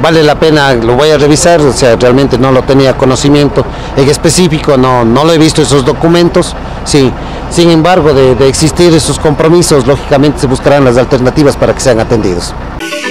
vale la pena, lo voy a revisar, o sea, realmente no lo tenía conocimiento en específico, no lo he visto esos documentos, sí. Sin embargo, de existir esos compromisos, lógicamente se buscarán las alternativas para que sean atendidos.